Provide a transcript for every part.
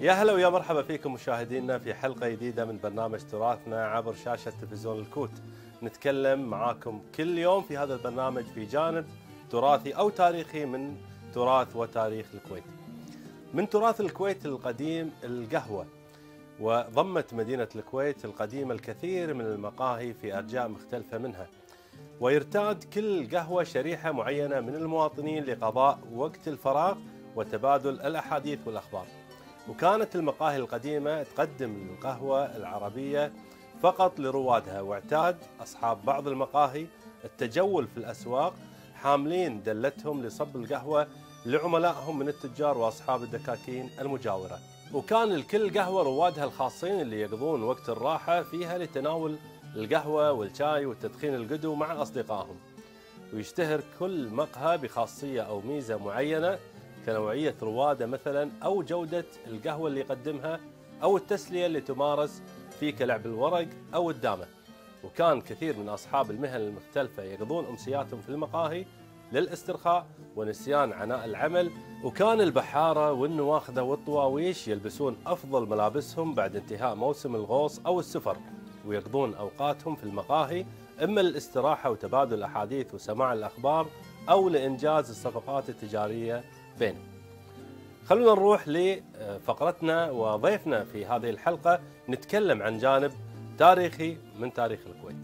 يا هلا ويا مرحبا فيكم مشاهدينا في حلقة جديدة من برنامج تراثنا عبر شاشة تلفزيون الكوت. نتكلم معاكم كل يوم في هذا البرنامج في جانب تراثي أو تاريخي من تراث وتاريخ الكويت. من تراث الكويت القديم القهوة، وضمت مدينة الكويت القديمة الكثير من المقاهي في أرجاء مختلفة منها، ويرتاد كل قهوة شريحة معينة من المواطنين لقضاء وقت الفراغ وتبادل الأحاديث والأخبار. وكانت المقاهي القديمة تقدم القهوة العربية فقط لروادها، واعتاد أصحاب بعض المقاهي التجول في الأسواق حاملين دلتهم لصب القهوة لعملائهم من التجار وأصحاب الدكاكين المجاورة. وكان الكل قهوة روادها الخاصين اللي يقضون وقت الراحة فيها لتناول القهوة والشاي والتدخين القدو مع أصدقائهم. ويشتهر كل مقهى بخاصية أو ميزة معينة كنوعية رواده مثلا، أو جودة القهوة اللي يقدمها، أو التسلية اللي تمارس في كلعب الورق أو الدامة. وكان كثير من أصحاب المهن المختلفة يقضون أمسياتهم في المقاهي للاسترخاء ونسيان عناء العمل. وكان البحارة والنواخذة والطواويش يلبسون أفضل ملابسهم بعد انتهاء موسم الغوص أو السفر، ويقضون أوقاتهم في المقاهي إما للاستراحة وتبادل الأحاديث وسماع الأخبار، أو لإنجاز الصفقات التجارية بينهم. خلونا نروح لفقرتنا وضيفنا في هذه الحلقة، نتكلم عن جانب تاريخي من تاريخ الكويت.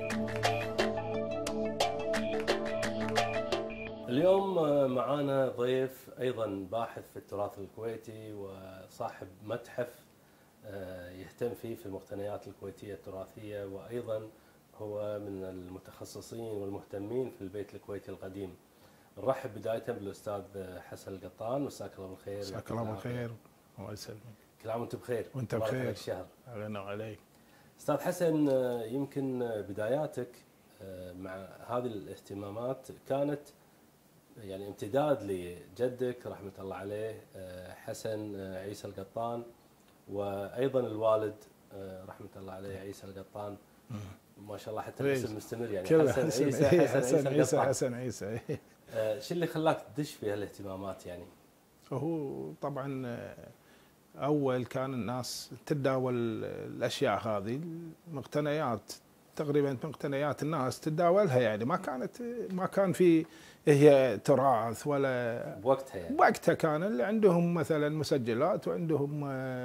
اليوم معانا ضيف أيضا باحث في التراث الكويتي وصاحب متحف يهتم فيه في المقتنيات الكويتية التراثية، وأيضا هو من المتخصصين والمهتمين في البيت الكويتي القديم. نرحب بداية بالأستاذ حسن القطان. مساك الله بالخير. مساك الله بالخير. الله يسلمك. كل عام وأنت بخير. وأنت بخير. الشهر. أهلا عليك. أستاذ حسن، يمكن بداياتك مع هذه الاهتمامات كانت يعني امتداد لجدك رحمة الله عليه حسن عيسى القطان، وأيضا الوالد رحمة الله عليه عيسى القطان. ما شاء الله حتى الاسم مستمر، يعني حسن عيسى حسن عيسى. شو اللي خلاك تدش في هالاهتمامات يعني؟ هو طبعا اول كان الناس تتداول الاشياء هذه، المقتنيات تقريبا مقتنيات الناس تتداولها، يعني ما كان في هي تراث ولا بوقتها. يعني بوقتها كان اللي عندهم مثلا مسجلات، وعندهم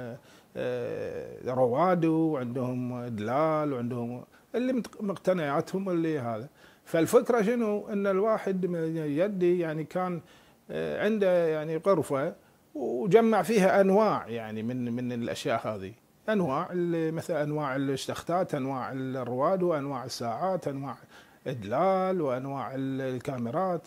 رواد، وعندهم دلال، وعندهم اللي مقتنياتهم اللي هذا. فالفكره شنو؟ ان الواحد من يدي يعني كان عنده يعني غرفه وجمع فيها انواع يعني من الاشياء هذه، انواع مثل انواع الاشتخاتات، انواع الرواد، وانواع الساعات، انواع الدلال، وانواع الكاميرات.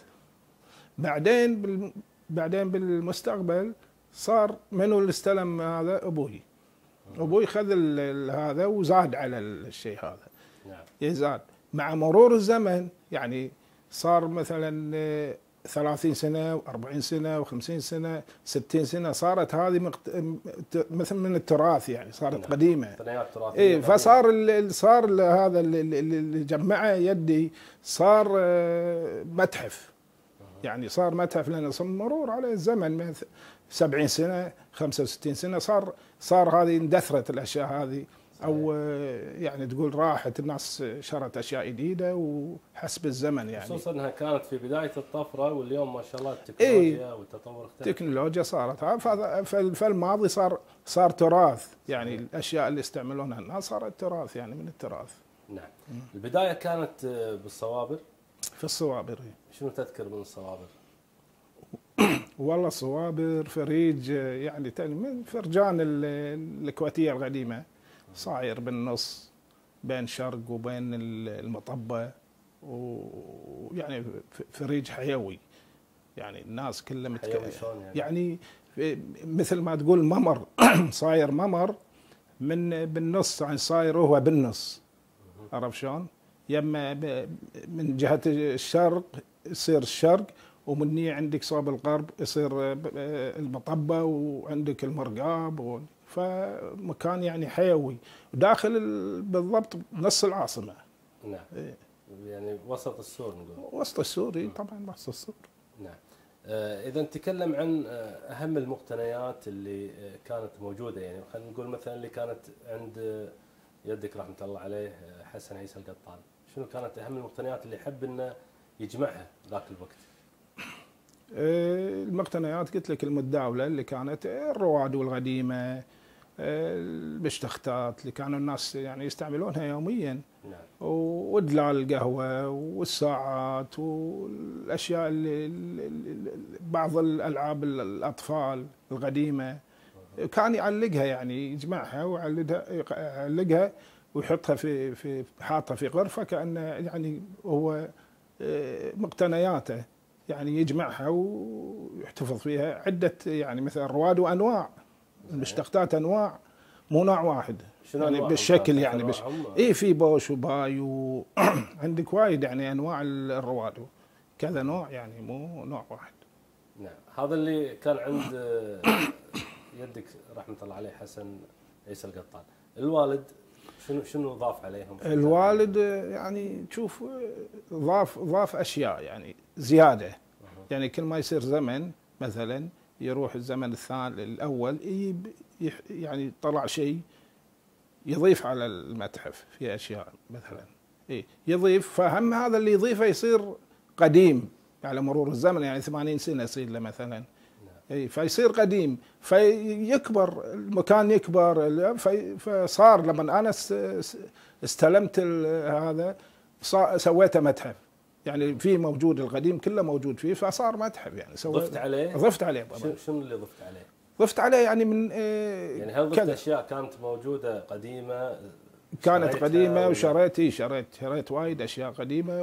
بعدين بالمستقبل صار منو اللي استلم هذا؟ ابوي خذ هذا وزاد على الشيء هذا. نعم. يزاد مع مرور الزمن، يعني صار مثلا 30 سنه و40 سنه و50 سنه 60 سنه، صارت هذه مثل من التراث، يعني صارت نعم. قديمه. مقتنيات تراثيه. اي صار هذا اللي جمعه يدي صار متحف. يعني صار متحف، لأن مرور على الزمن 70 سنة 65 سنة صار هذه اندثرت الأشياء هذه، أو يعني تقول راحت، الناس شرت أشياء جديدة وحسب الزمن يعني. خصوصا أنها كانت في بداية الطفرة، واليوم ما شاء الله التكنولوجيا والتطور اختلف. التكنولوجيا صارت، فالماضي صار تراث، يعني الأشياء اللي يستعملونها الناس صارت تراث، يعني من التراث. نعم. البداية كانت بالصوابر. في الصوابر. شنو تذكر من الصوابر؟ والله الصوابر فريج، يعني من فرجان الكويتية القديمة، صاير بالنص بين شرق وبين المطبة، ويعني فريج حيوي، يعني الناس كلها يعني مثل ما تقول ممر. صاير ممر بالنص، يعني صاير هو بالنص، عرف شلون؟ يما من جهة الشرق يصير الشرق، ومني عندك صوب الغرب يصير المطبة، وعندك المرقاب، فمكان يعني حيوي، وداخل بالضبط نص العاصمة. نعم. يعني وسط السور نقول. وسط السور، طبعا وسط السور. نعم. اذا نتكلم عن اهم المقتنيات اللي كانت موجوده، يعني خلينا نقول مثلا اللي كانت عند يدك رحمه الله عليه حسن عيسى القطان، شنو كانت اهم المقتنيات اللي يحب انه يجمعها ذاك الوقت؟ المقتنيات قلت لك المتداوله اللي كانت الرواد والغديمه، البشتختات اللي كانوا الناس يعني يستعملونها يوميا. نعم. ودلال القهوه والساعات والاشياء بعض الالعاب الاطفال القديمه كان يعلقها، يعني يجمعها ويعلقها ويحطها في حاطها في غرفه كانه يعني هو مقتنياته، يعني يجمعها ويحتفظ فيها عده، يعني مثلا رواد وانواع المشتقات انواع مو نوع واحد يعني بالشكل يعني اي في بوش وباي وعندك وايد يعني انواع الرواد كذا نوع، يعني مو نوع واحد. نعم. هذا اللي كان عند يدك رحمه الله عليه حسن عيسى القطان. الوالد شنو ضاف عليهم؟ الوالد يعني تشوف ضاف اشياء يعني زياده، يعني كل ما يصير زمن مثلا يروح الزمن الثاني الاول يعني طلع شيء يضيف على المتحف في اشياء مثلا يضيف، فهم هذا اللي يضيفه يصير قديم على مرور الزمن، يعني 80 سنه يصير له مثلا فيصير قديم، فيكبر المكان يكبر، فصار لما انا استلمت هذا سويته متحف، يعني في موجود القديم كله موجود فيه فصار متحف، يعني ضفت عليه؟ ضفت عليه طبعا. شنو اللي ضفت عليه؟ ضفت عليه يعني من يعني هل ضفت اشياء كانت موجوده قديمه؟ كانت قديمه شريت وايد اشياء قديمه،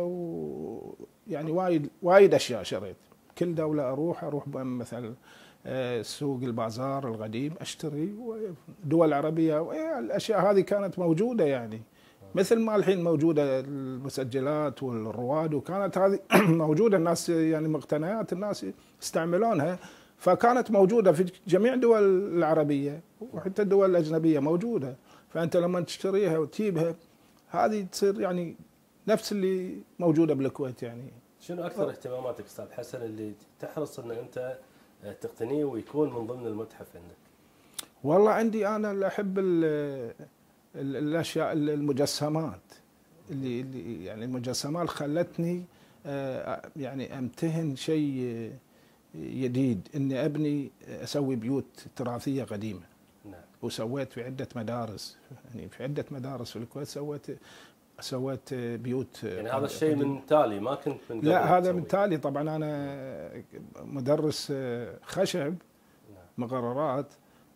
ويعني وايد اشياء شريت. كل دوله اروح مثلا سوق البازار القديم اشتري، دول العربيه الاشياء هذه كانت موجوده، يعني مثل ما الحين موجوده المسجلات والرواد، وكانت هذه موجوده الناس يعني مقتنيات الناس يستعملونها، فكانت موجوده في جميع الدول العربيه وحتى الدول الاجنبيه موجوده، فانت لما تشتريها وتجيبها هذه تصير يعني نفس اللي موجوده بالكويت. يعني شنو اكثر اهتماماتك استاذ حسن اللي تحرص ان انت تقتنيه ويكون من ضمن المتحف عندك؟ والله عندي انا اللي احب الاشياء المجسمات، اللي يعني المجسمات خلتني يعني امتهن شيء جديد، اني ابني اسوي بيوت تراثيه قديمه. نعم. وسويت في عده مدارس، يعني في عده مدارس في الكويت سويت بيوت. يعني هذا الشيء من تالي ما كنت من قبل؟ لا هذا من تالي طبعا، انا مدرس خشب مقررات،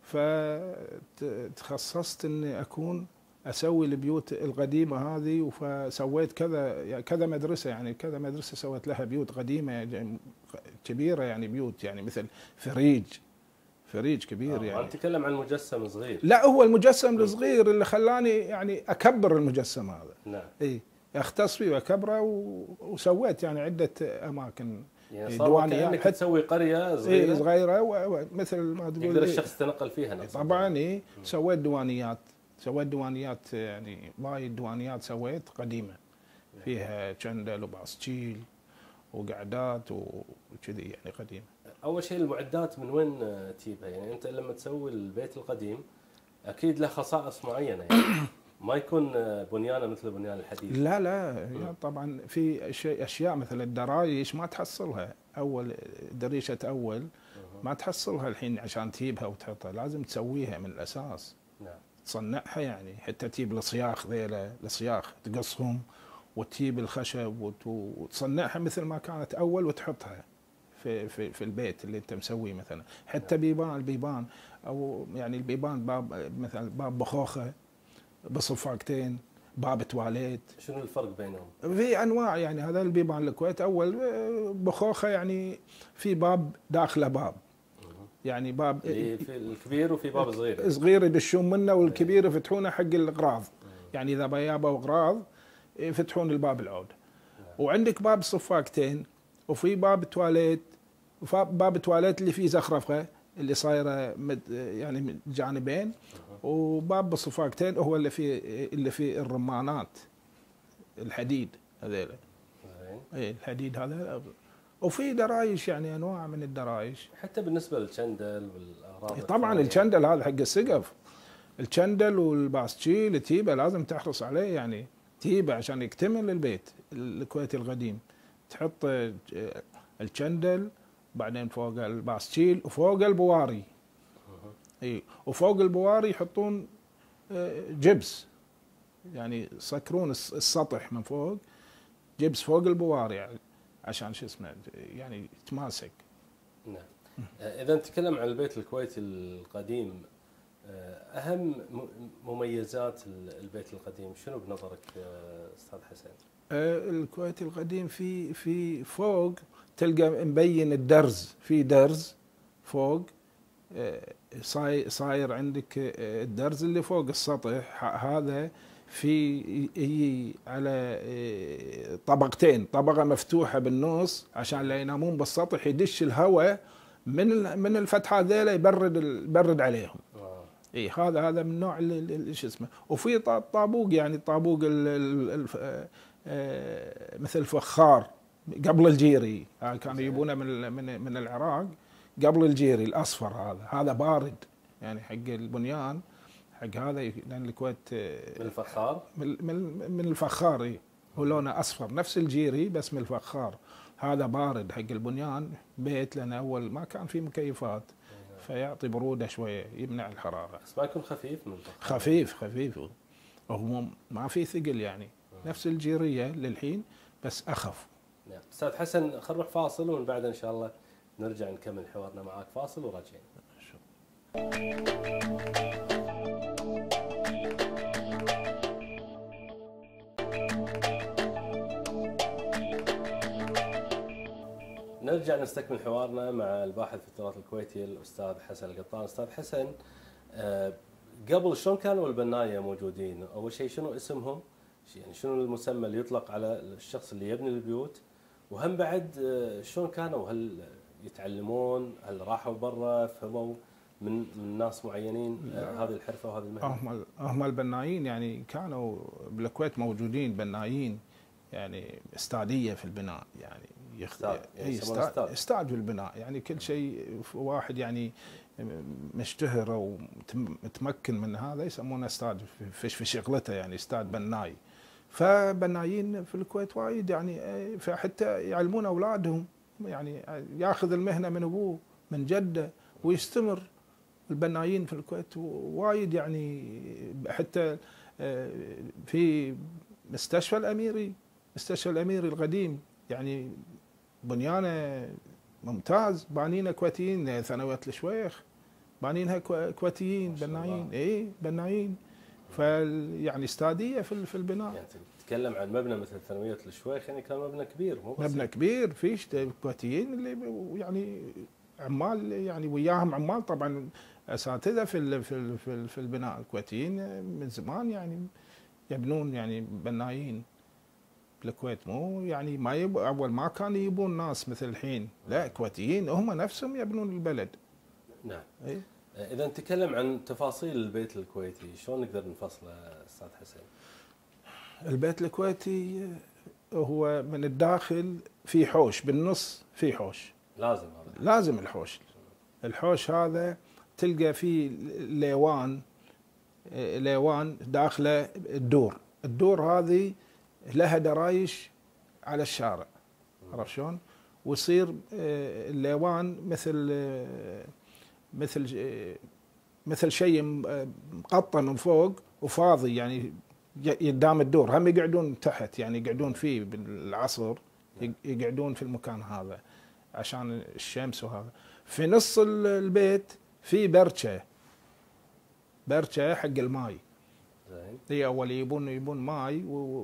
فتخصصت اني اكون اسوي البيوت القديمه هذه، فسويت كذا مدرسه، يعني كذا مدرسه سويت لها بيوت قديمه يعني كبيره، يعني بيوت يعني مثل فريج كبير. يعني نتكلم عن مجسم صغير. لا هو المجسم الصغير اللي خلاني يعني اكبر المجسم هذا. نعم. اي اختص فيه واكبره، وسويت يعني عده اماكن يعني دوانيات، انك تسوي قريه صغيره. صغيره مثل ما تقول يقدر الشخص يتنقل فيها. طبعا سويت دوانيات يعني وايد دوانيات سويت قديمه فيها شندل وباسكيل وقعدات وكذي يعني قديمه. اول شيء المعدات من وين تجيبها؟ يعني انت لما تسوي البيت القديم اكيد له خصائص معينه، يعني ما يكون بنيانه مثل بنيان الحديث. لا طبعا في اشياء مثل الدرايش ما تحصلها اول، دريشه اول ما تحصلها الحين عشان تجيبها وتحطها، لازم تسويها من الاساس. نعم. تصنعها يعني حتى تجيب الصياخ الصياخ تقصهم وتجيب الخشب وتصنعها مثل ما كانت اول وتحطها في البيت اللي انت مسويه مثلا. حتى البيبان او يعني البيبان باب مثلا باب بخوخه بصفاقتين، باب تواليت. شنو الفرق بينهم؟ في انواع، يعني هذا البيبان الكويت اول بخوخه يعني في باب داخله باب، يعني باب في الكبير وفي باب صغير يدشون منه، والكبير يفتحونه حق الاغراض، يعني اذا بيابوا اغراض يفتحون الباب العود. وعندك باب صفاقتين، وفي باب تواليت، باب تواليت اللي فيه زخرفه اللي صايره يعني جانبين، وباب بصفاقتين هو اللي فيه الرمانات الحديد هذيلا. الحديد هذا وفي درايش يعني انواع من الدرايش. حتى بالنسبه للشندل والاغراض طبعا الشندل هذا حق السقف، الشندل والباسكيل التيبه لازم تحرص عليه، يعني تيبه عشان يكتمل البيت الكويتي القديم. تحط الشندل، بعدين فوق الباسكيل وفوق البواري. اي وفوق البواري يحطون جبس، يعني يسكرون السطح من فوق جبس فوق البواري يعني عشان شو اسمه يعني يتماسك. نعم. اذا نتكلم عن البيت الكويتي القديم، اهم مميزات البيت القديم شنو بنظرك استاذ حسن؟ الكويتي القديم في فوق تلقى مبين الدرز، في درز فوق صاير عندك الدرز اللي فوق السطح هذا في على طبقتين، طبقه مفتوحه بالنص عشان لا ينامون بالسطح يدش الهواء من الفتحه ذيلا يبرد عليهم. اي هذا من نوع شو اسمه. وفي طابوق، يعني طابوق مثل فخار قبل الجيري، كانوا يجيبونه من العراق قبل الجيري الاصفر، هذا بارد يعني حق البنيان، حق هذا لان الكويت من الفخار، من الفخار. هو لونه اصفر نفس الجيري بس من الفخار. هذا بارد حق البنيان بيت، لان اول ما كان في مكيفات فيعطي بروده شويه يمنع الحراره. بس ما يكون خفيف من الفخار. خفيف وهو ما في ثقل يعني نفس الجيريه للحين بس اخف. نعم. استاذ حسن خلينا نروح فاصل ومن بعد ان شاء الله نرجع نكمل حوارنا معاك. فاصل وراجعين. نرجع نستكمل حوارنا مع الباحث في التراث الكويتي الاستاذ حسن القطان. استاذ حسن، قبل شلون كانوا البنايه موجودين؟ اول شيء شنو اسمهم؟ يعني شنو المسمى اللي يطلق على الشخص اللي يبني البيوت؟ وهم بعد شلون كانوا؟ هل يتعلمون؟ هل راحوا برا فهموا من ناس معينين هذه الحرفه وهذه المهنه؟ هم البنايين يعني كانوا بالكويت موجودين بنايين، يعني استاديه في البناء، يعني استاذ في البناء، يعني كل شيء واحد يعني مشتهر او متمكن من هذا يسمونه استاذ في شغلته، يعني استاذ بناي. فبنايين في الكويت وايد يعني، فحتى يعلمون اولادهم، يعني ياخذ المهنه من ابوه من جده ويستمر. البنايين في الكويت وايد يعني، حتى في مستشفى الاميري القديم يعني بنيانه ممتاز، بانينه كويتيين. ثانويه الشويخ بانينها كويتيين بنايين، اي بنايين. فيعني استاديه في البناء. يعني تتكلم عن مبنى مثل ثانويه الشويخ، يعني كان مبنى كبير مو بس مبنى كبير، فيش كويتيين اللي يعني عمال، يعني وياهم عمال طبعا اساتذه في البناء الكويتيين من زمان يعني يبنون، يعني بنايين بالكويت. مو يعني ما اول ما كانوا يبون ناس مثل الحين، لا كويتيين هم نفسهم يبنون البلد. نعم. إيه؟ اذا نتكلم عن تفاصيل البيت الكويتي شلون نقدر نفصله استاذ حسين؟ البيت الكويتي هو من الداخل في حوش، بالنص في حوش، لازم الحوش هذا تلقى فيه ليوان داخله الدور هذه لها درايش على الشارع، عرفت شلون؟ ويصير الليوان مثل شيء مقطع من فوق وفاضي، يعني قدام الدور. هم يقعدون تحت، يعني يقعدون فيه بالعصر، يقعدون في المكان هذا عشان الشمس وهذا. في نص البيت في برشة حق الماي. هي اول يبون ماي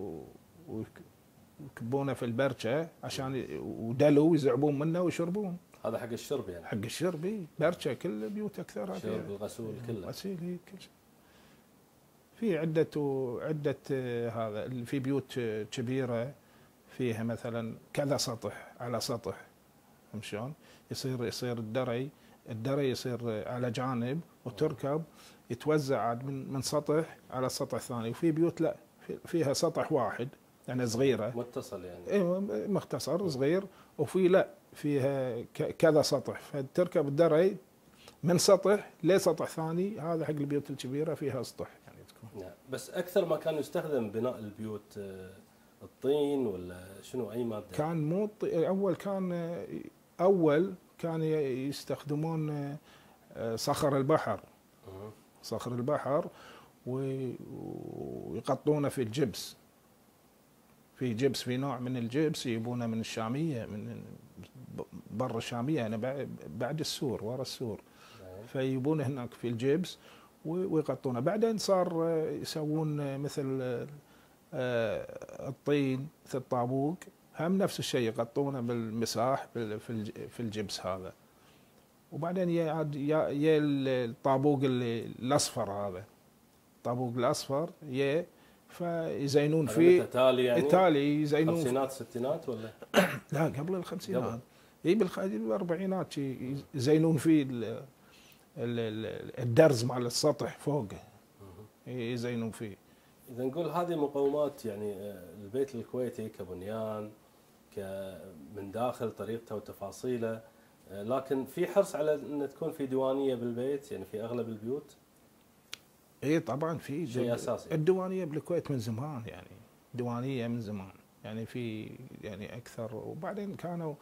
ويكبونه في البرشة عشان ودلو يزعبون منه ويشربون. هذا حق الشرب يعني؟ حق الشرب، اي برشة كل البيوت اكثرها شرب، الغسول كله. غسيل كل شيء. في عدة هذا في بيوت كبيرة فيها مثلا كذا سطح على سطح، فهمت شلون؟ يصير الدري يصير على جانب وتركب يتوزع من سطح على السطح الثاني. وفي بيوت لا فيها سطح واحد يعني صغيرة متصل يعني، اي مختصر صغير. وفي لا فيها كذا سطح، فتركب الدرج من سطح لسطح ثاني. هذا حق البيوت الكبيره فيها اسطح يعني تكون. نعم. بس اكثر ما كان يستخدم بناء البيوت الطين ولا شنو اي ماده؟ كان مو اول كان يستخدمون صخر البحر. صخر البحر ويقطونه في الجبس. في جبس، في نوع من الجبس يجيبونه من الشاميه، من برا الشاميه، يعني بعد السور، ورا السور. فيجيبونه هناك في الجبس ويقطونه. بعدين صار يسوون مثل الطين، مثل الطابوق، هم نفس الشيء يقطونه بالمساح في الجبس هذا. وبعدين يا الطابوق الاصفر هذا، الطابوق الاصفر فيزينون فيه تالي يعني؟ تالي يزينون خمسينات ستينات ولا؟ لا قبل الخمسينات، اي بالاربعينات يزينون فيه الدرز مال السطح فوق يزينون فيه. اذا نقول هذه مقومات يعني البيت الكويتي كبنيان، من داخل طريقته وتفاصيله، لكن في حرص على ان تكون في ديوانيه بالبيت يعني في اغلب البيوت. اي طبعا في شيء اساسي. الديوانيه بالكويت من زمان، يعني ديوانيه من زمان، يعني في يعني اكثر. وبعدين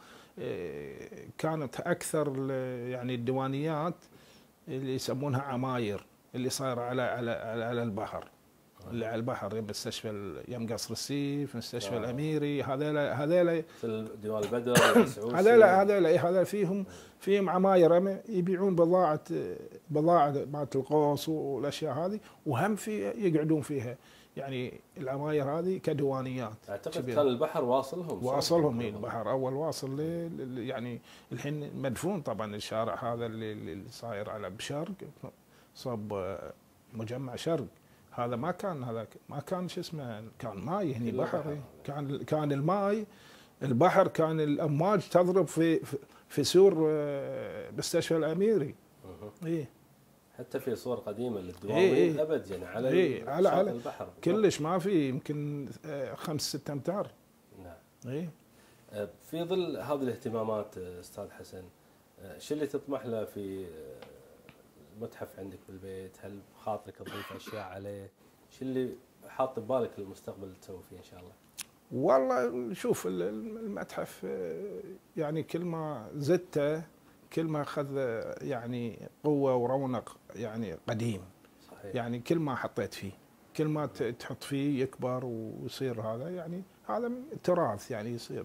كانت اكثر يعني الديوانيات اللي يسمونها عماير، اللي صايره على البحر، اللي على البحر، يم مستشفى، يم قصر السيف، مستشفى الاميري، هذيلا مثل ديوان البدر والسعودي، هذا فيهم عماير يبيعون بضاعه مالت القوس والاشياء هذه، وهم في يقعدون فيها. يعني العماير هذه كديوانيات. اعتقد كان البحر واصلهم البحر اول واصل يعني الحين مدفون طبعا الشارع هذا اللي صاير على بشرق، صوب مجمع شرق. هذا ما كان شو اسمه، كان ماي هني بحر. كان الماي البحر، كان الامواج تضرب في سور مستشفى الاميري. ايه حتى في صور قديمه للدواوين ابد يعني على البحر كلش ما في، يمكن 5-6 امتار. نعم. ايه في ظل هذه الاهتمامات استاذ حسن، شو اللي تطمح له في المتحف عندك بالبيت؟ هل بخاطرك تضيف اشياء عليه؟ شو اللي حاط ببالك للمستقبل تسوي فيه ان شاء الله؟ والله شوف، المتحف يعني كل ما زدته كل ما اخذ يعني قوه ورونق يعني قديم. صحيح. يعني كل ما حطيت فيه، كل ما تحط فيه يكبر ويصير هذا، يعني هذا تراث، يعني يصير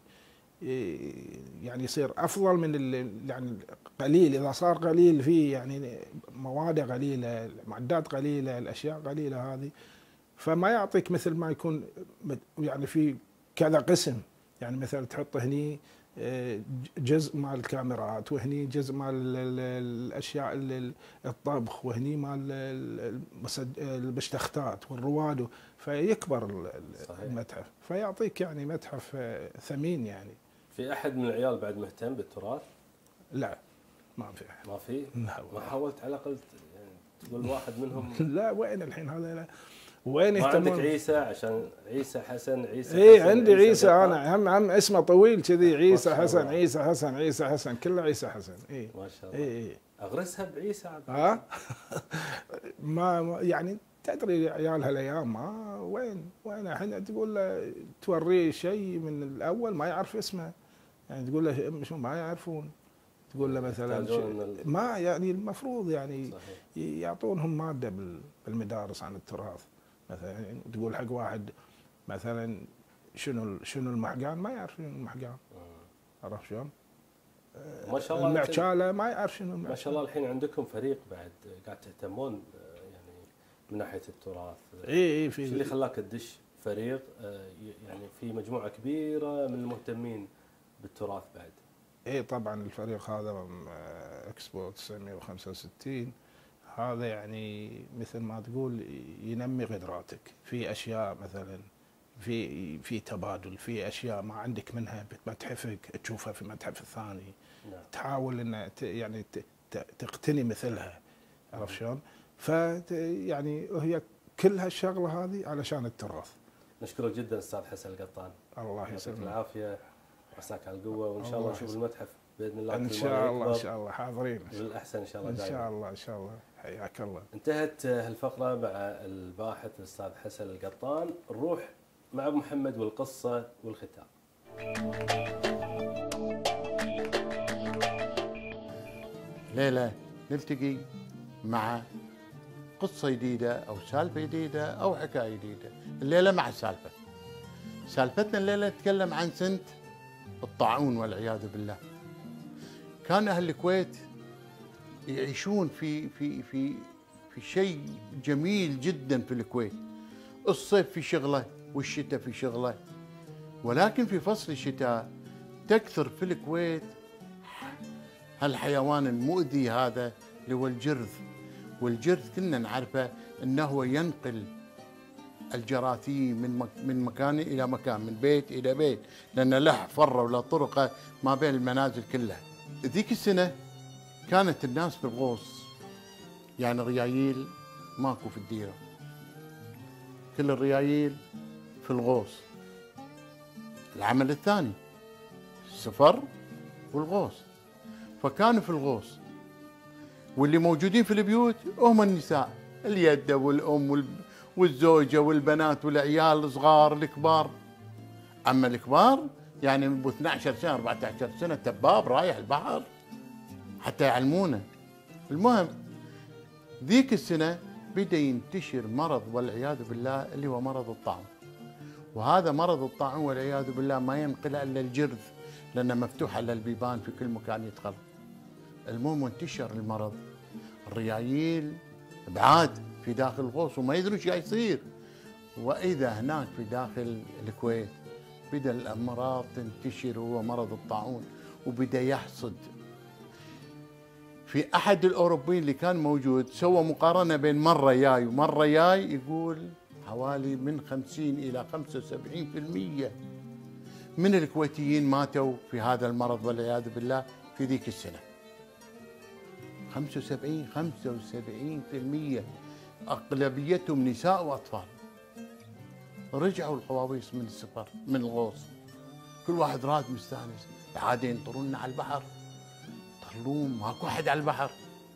يعني يصير افضل من يعني قليل. اذا صار قليل فيه يعني مواده قليله، معدات قليله، الاشياء قليله هذه، فما يعطيك مثل ما يكون يعني في كذا قسم. يعني مثلا تحط هني جزء مال الكاميرات، وهني جزء مال الاشياء الطبخ، وهني مال المشتختات والرواد، فيكبر المتحف، فيعطيك يعني متحف ثمين. يعني في احد من العيال بعد مهتم بالتراث؟ لا ما في احد. ما في؟ ما حاولت على الاقل يعني تقول واحد منهم؟ لا وين الحين هذا؟ لا وين ما عندك عيسى؟ عشان عيسى حسن، عيسى اي عندي عيسى انا، هم اسمه طويل كذي، عيسى حسن، عيسى حسن، عيسى حسن، كله عيسى حسن. اي ما شاء الله. اي اغرسها بعيسى. ما يعني تدري عيال هالايام ما وين الحين تقول له توريه شيء من الاول ما يعرف اسمه، يعني تقول له مش ما يعرفون، تقول له مثلا ما يعني المفروض يعني صحيح. يعطونهم ماده بالمدارس عن التراث. مثلا تقول حق واحد مثلا شنو المحقان، ما يعرف شنو المحقان. عرفت شلون؟ ما شاء الله. المعشاله ما يعرف شنو المعشاله. ما شاء الله الحين عندكم فريق بعد قاعد تهتمون يعني من ناحيه التراث. اي في. شو اللي خلاك تدش فريق يعني في مجموعه كبيره من المهتمين بالتراث بعد؟ اي طبعا الفريق هذا اكسبو 965 هذا يعني مثل ما تقول ينمي قدراتك في اشياء، مثلا في تبادل، في اشياء ما عندك منها بمتحفك تشوفها في المتحف الثاني. نعم. تحاول ان يعني تقتني مثلها. عرفت شلون؟ يعني هي كل هالشغله هذه علشان التراث. نشكرك جدا استاذ حسن القطان. الله يسلمك. العافيه. عساك على القوه، وان شاء الله نشوف المتحف باذن الله. ان شاء الله ان شاء الله حاضرين بالاحسن ان شاء الله. ان دائما شاء الله ان شاء الله. حياك الله. انتهت هالفقره مع الباحث الاستاذ حسن القطان. نروح مع ابو محمد والقصه والختام. ليلة نلتقي مع قصة جديدة أو سالفة جديدة أو حكاية جديدة. الليلة مع السالفة. سالفتنا الليلة نتكلم عن سنة الطاعون والعياذ بالله. كان أهل الكويت يعيشون في شيء جميل جدا في الكويت. الصيف في شغله والشتاء في شغله، ولكن في فصل الشتاء تكثر في الكويت هالحيوان المؤذي هذا اللي هو الجرذ. والجرذ كنا نعرفه انه هو ينقل الجراثيم من مكان الى مكان، من بيت الى بيت، لان له فره ولا طرقه ما بين المنازل كلها. ذيك السنه كانت الناس في الغوص، يعني ريايل ماكو في الديره، كل الريايل في الغوص. العمل الثاني السفر والغوص، فكانوا في الغوص، واللي موجودين في البيوت هم النساء، اليدة والأم والزوجة والبنات والعيال الصغار الكبار. أما الكبار يعني ب 12 سنة 14 سنة تباب رايح البحر حتى يعلمونه. المهم ذيك السنة بدأ ينتشر مرض والعياذ بالله اللي هو مرض الطاعون. وهذا مرض الطاعون والعياذ بالله ما ينقل إلا الجرذ، لأنه مفتوح على البيبان في كل مكان يدخل. المهم انتشر المرض، الريايل بعاد في داخل الغوص وما يدرون ايش يصير. واذا هناك في داخل الكويت بدا الامراض تنتشر، وهو مرض الطاعون، وبدا يحصد. في احد الاوروبيين اللي كان موجود سوى مقارنه بين مره جاي ومره جاي، يقول حوالي من 50 الى 75% من الكويتيين ماتوا في هذا المرض والعياذ بالله في ذيك السنه. 75% اغلبيتهم نساء واطفال. رجعوا القواويس من السفر من الغوص، كل واحد راد مستانس، عاد ينطرون على البحر، طلوم ماكو احد على البحر،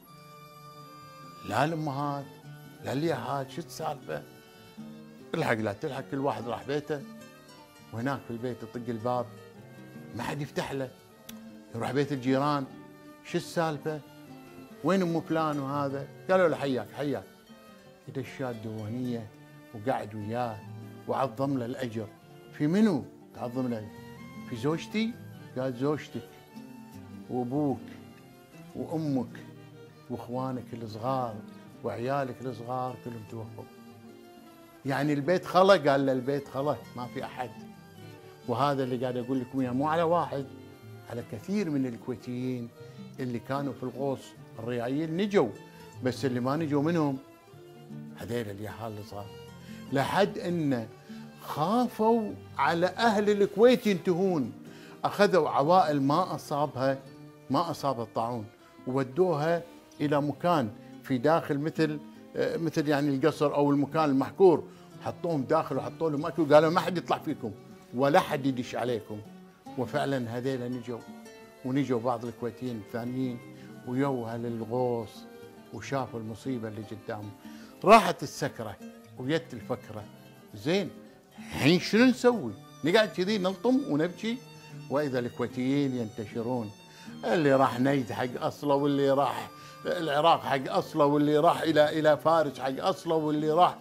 لا الامهات لا الياهات. شو السالفه؟ الحق لا تلحق، كل واحد راح بيته، وهناك في البيت يطق الباب ما حد يفتح له، يروح بيت الجيران. شو السالفه؟ وين ام فلان وهذا؟ قالوا له حياك حياك. يدش الديوانيه وقعد وياه وعظم له الاجر. في منو تعظم له؟ في زوجتي؟ قال زوجتك وابوك وامك واخوانك الصغار وعيالك الصغار كلهم توفوا. يعني البيت خلا؟ قال له البيت خلا ما في احد. وهذا اللي قاعد اقول لكم اياه مو على واحد، على كثير من الكويتيين اللي كانوا في الغوص. الريايل نجوا، بس اللي ما نجوا منهم هذيل اليهال اللي صار، لحد ان خافوا على اهل الكويت ينتهون. اخذوا عوائل ما اصاب الطاعون وودوها الى مكان في داخل مثل يعني القصر او المكان المحكور، حطوهم داخل وحطوا لهم اكل وقالوا ما حد يطلع فيكم ولا حد يدش عليكم. وفعلا هذيلا نجوا بعض الكويتيين الثانيين ويوها للغوص وشافوا المصيبه اللي قدامهم. راحت السكره وجت الفكره، زين الحين شنو نسوي؟ نقعد كذي نلطم ونبكي؟ واذا الكويتيين ينتشرون، اللي راح نيد حق اصله، واللي راح العراق حق اصله، واللي راح الى فارس حق اصله، واللي راح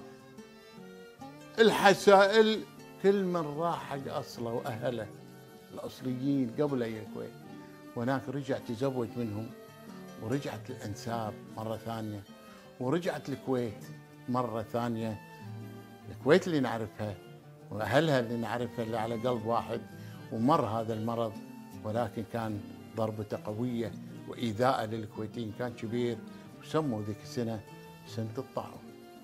الحسائل، كل من راح حق اصله واهله الاصليين قبل اي الكويت. وهناك رجع تزوج منهم، ورجعت الانساب مره ثانيه، ورجعت الكويت مره ثانيه. الكويت اللي نعرفها واهلها اللي نعرفها اللي على قلب واحد. ومر هذا المرض، ولكن كان ضربته قويه وايذاءه للكويتيين كان كبير، وسموا ذيك السنه سنه الطاعون.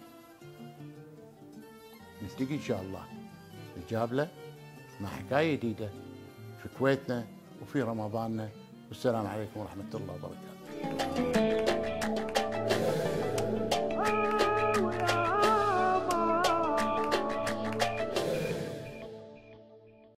نلتقي ان شاء الله الجابله مع حكايه جديده في كويتنا وفي رمضاننا، والسلام عليكم ورحمه الله وبركاته.